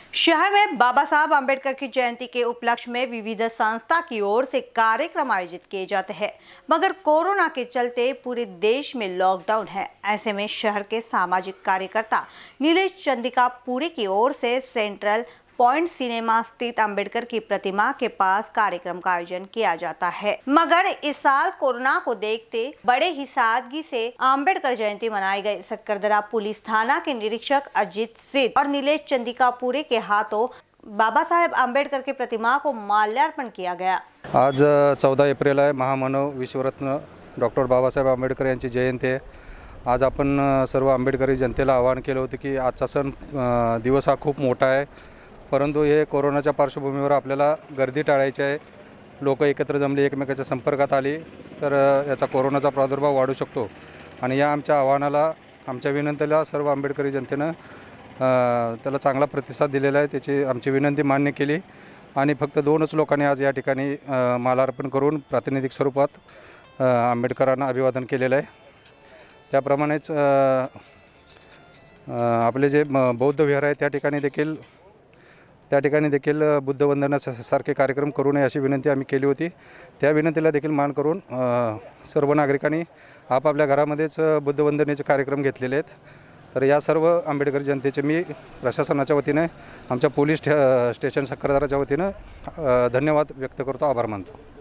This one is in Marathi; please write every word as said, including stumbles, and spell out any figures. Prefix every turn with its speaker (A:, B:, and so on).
A: शहर में बाबा साहब आम्बेडकर की जयंती के उपलक्ष्य में विविध संस्था की ओर से कार्यक्रम आयोजित किए जाते हैं, मगर कोरोना के चलते पूरे देश में लॉकडाउन है। ऐसे में शहर के सामाजिक कार्यकर्ता नीलेश चंदिकापुरी की ओर से सेंट्रल पॉइंट सिनेमा स्थित अंबेडकर की प्रतिमा के पास कार्यक्रम का आयोजन किया जाता है, मगर इस साल कोरोना को देखते बड़े ही सादगी से अंबेडकर जयंती मनाई गई। सकरदरा पुलिस थाना के निरीक्षक अजित सिंह और नीलेश चंदिकापुरी के हाथों बाबा साहेब आम्बेडकर की प्रतिमा को माल्यार्पण किया गया।
B: आज चौदह एप्रिल आहे, महामानव विश्वरत्न डॉक्टर बाबासाहेब आंबेडकर यांची जयंती आहे। आज आपण सर्व आंबेडकरी जनतेला आवाहन केलं होतं की आजचा सण दिवस हा खूप मोठा आहे, परंतु हे कोरोनाच्या पार्श्वभूमीवर आपल्याला गर्दी टाळायची आहे। लोक एकत्र जमले, एकमेकाच्या संपर्कात आली तर याचा कोरोनाचा प्रादुर्भाव वाढू शकतो आणि या आमच्या आव्हानाला, आमच्या विनंतीला सर्व आंबेडकरी जनतेनं त्याला चांगला प्रतिसाद दिलेला आहे। त्याची आमची विनंती मान्य केली आणि फक्त दोनच लोकांनी आज या ठिकाणी मालार्पण करून प्रातिनिधिक स्वरूपात आंबेडकरांना अभिवादन केलेलं आहे। त्याप्रमाणेच आपले जे बौद्ध विहार आहे त्या ठिकाणी देखील त्या ठिकाणी देखील बुद्ध वंदनासारखे कार्यक्रम करू नये अशी विनंती आम्ही केली होती। त्या विनंतीला देखील मान करून सर्व नागरिकांनी आपापल्या घरामध्येच बुद्ध वंदनेचे कार्यक्रम घेतलेले आहेत। तर या सर्व आंबेडकर जनतेचे मी प्रशासनाच्या वतीने, आमच्या पोलीस स्टेशन सकरदराच्या वतीने धन्यवाद व्यक्त करतो, आभार मानतो।